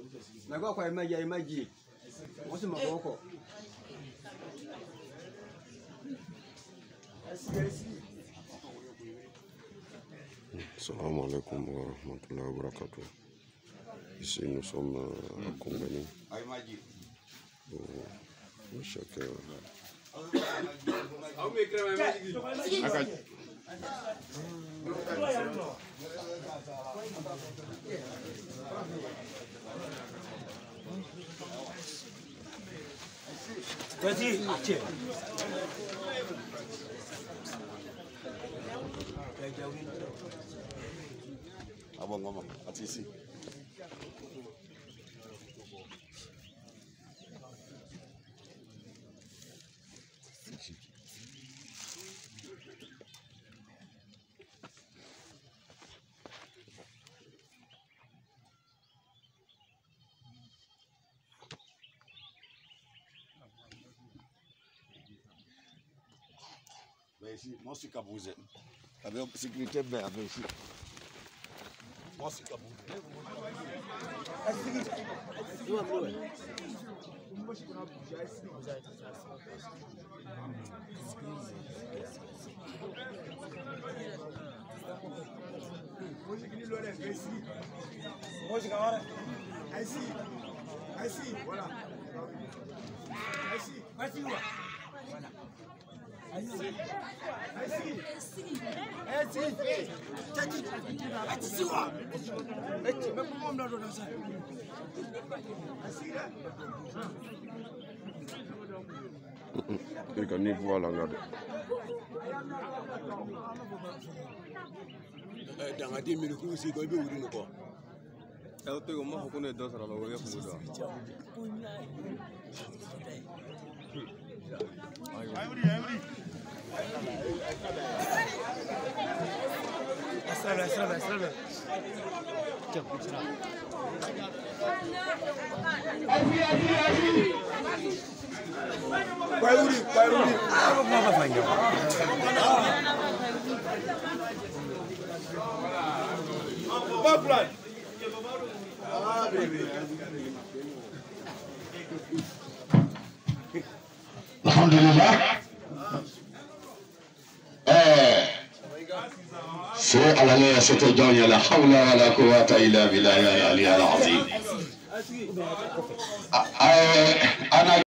Nago kwa imaji. What's my vocal? Assalamu alaikum wa rahmatullahi wa barakatuh. Ici nous sommes à Koungbèni. Chacun. Vas-y, tiens. Ah bon, maman, attends ici. Ben ici, moi je suis cabouzé. Avec sécurité, ben avec ici. Moi je suis cabouzé. Il can niet voir la garde. Dans la 10 minutes, c'est quoi? Il veut ouvrir quoi? Eu tenho uma roupinha de dança lá, eu ia mudar. Assalve. Vai uri. Vamos fazer. Vamos plan. Ah, baby. Alhamdulillah. C'est à l'année, c'était John, la hawla wa la quwwata illa billahi al-ali al-azim.